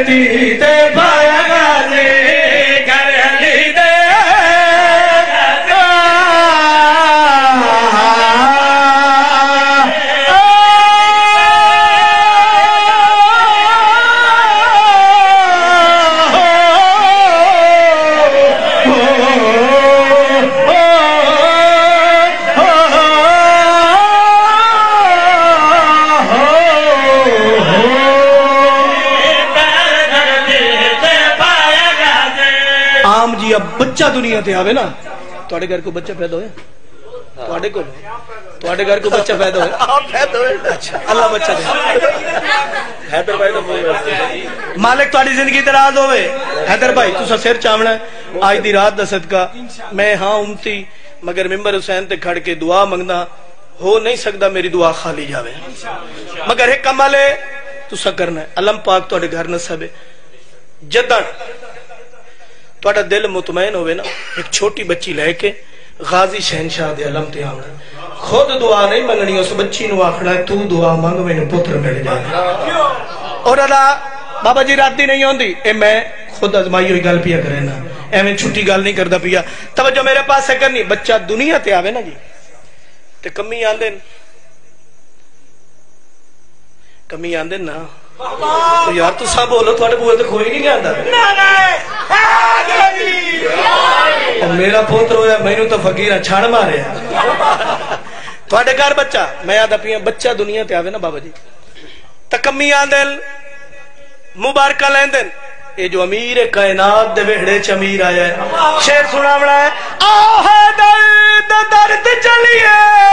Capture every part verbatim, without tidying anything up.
धरती ते पाया गाजी घर अली दे बच्चा दुनिया ते आवे ना तुहाडे घर को बच्चा पैदा होया तुहाडे को तुहाडे घर को बच्चा पैदा होया आप पैदा होए अच्छा अल्लाह बच्चा दे हैदर भाई तो मालिक तुहाडी जिंदगी दराज होवे हैदर भाई तुसा सिर चावना आज दी रात दा सदका मैं हां उम्मती मगर मिंबर हुसैन ते खड़ के दुआ मंगदा हो नहीं सकदा मेरी दुआ खाली जावे मगर एक कमाल है तुसा करना है अलम पाक तुहाडे घर नसबे जदन तुहाडा दिल मुतमैन होवे ना एक छोटी बच्ची लेके गाजी शहनशाह दे अलम ते आना खुद दुआ नहीं मंगनी उस बच्ची नु आखना तू दुआ मंग मैनू पुत्र मिल जाए और अदा बाबा जी राती नहीं आंदी ए मैं खुद अजमाई हुई गल पिया करे ना एवें छुट्टी गल नहीं करदा पिया तवज्जो मेरे पास है करनी बच्चा दुनिया ते आवे ना जी ते कमी आंदे कमी आंदे ना तो यार तू सब बोलो थोड़े बोल तो कोई नहीं आंदा और मेरा पुत्र होया मैनू तो फकीर छड़ मारे थोड़े घर बच्चा मैं आदा पिया बच्चा दुनिया ते आवे ना बाबा जी तो कमी आंदे मुबारका लेंदे ये जो अमीर कायनात दे वेड़े च अमीर आया है शेर सुनावना है आओ है दर्द दर्द चलिए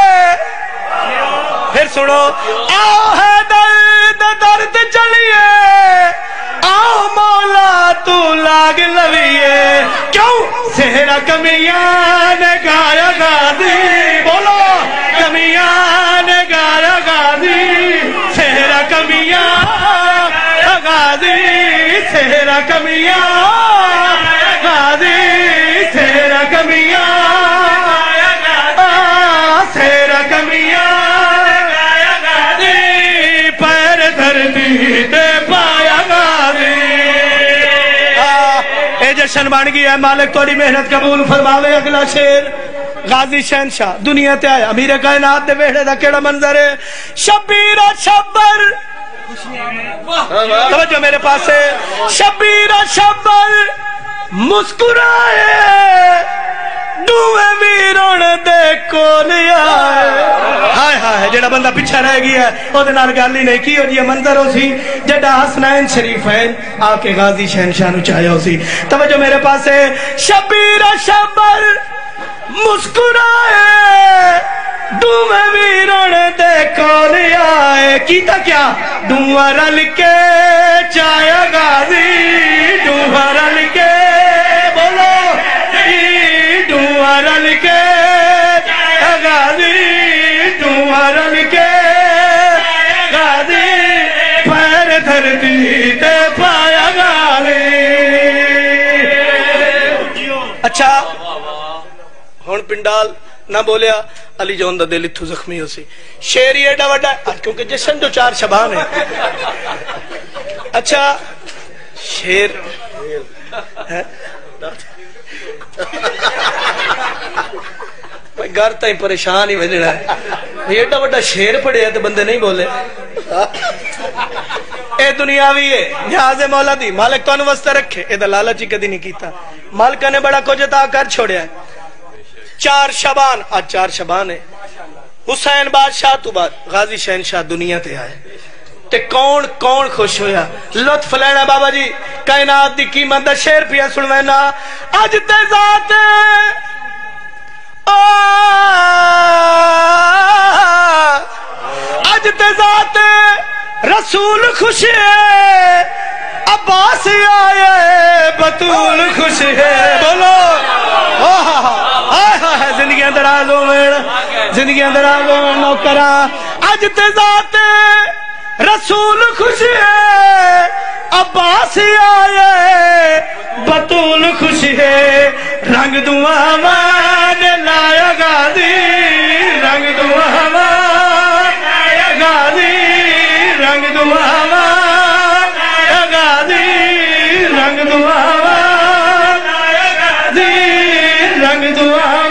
फिर सुनो आओ है दर्द दर्द चलिए आओ मौला तू लाग लविए क्यों सेहरा कमिया ने गाया गाजी बोलो कमिया ने गाया गाजी सेहरा कमिया गाजी सेहरा कमिया गाजी सेहरा कमिया सेहरा कमिया पैर धरती ते पाया गाजी ए जश्न बन गया है मालिक थोड़ी मेहनत कबूल फरमावे अगला शेर गाजी शहनशाह दुनिया ते आया अमीर कायनात दे वेड़े दा केड़ा मंजर है शबीरा शब्बर तवज्जो मेरे पास है शबीरा शब्बर मुस्कुराए दुए वीरों दे कोल आए हाय हाय जेड़ा बंदा पिछा रह गया ओदे नाल गल ही नहीं की हो जी मंजर हो सी जेड़ा हसनैन शरीफैन आके गाजी शहनशाह नु चाया हो सी तवज्जो मेरे पास है शबीरा शब्बर मुस्कुराए दुए वीरों दे कोल आए कीता क्या दुआ रल के चाया गाजी दुआ रल के बोलो दुआ रल के गाजी दुआ रल के गाजी पैर धरती ते पाया गाजी अच्छा हुण पिंडाल ना बोलिया अली जौन दा दिल इत्थों जख्मी हो सी शेर ही एडा वड्डा क्योंकि जश्न जो चार शबान है अच्छा शेर है घर ताई परेशान ही बजना है एडा वड्डा शेर पढ़िया तो बंदे नहीं बोले ए दुनियावी है जहाज़े मौला दी मालिक तुहानू वास्ते रखे एदा लालच ही कदी नहीं कीता मालिका ने बड़ा कुछ अता कर छोड़िया है चार शबान आज चार शबान है हुसैन बादशाह तो बाद गाजी शहनशाह दुनिया ते आए ते कौन कौन खुश होया लुत्फ लेना बाबा जी कायनात दी कीमत दा शेर पिया सुनवाना अज ते जात अज ते जात रसूल खुश है अब्बास आए बतूल खुश है बोलो जिंदगी दराज हो जिंदगी दराज हो नौकरा अज ते जात रसूल खुश है अब्बास आए बतूल खुश है रंग दुआ ने लाया गाजी रंग दुआ लाया गाजी रंग दुआ लाया गाजी رنگ دعا رنگ دعا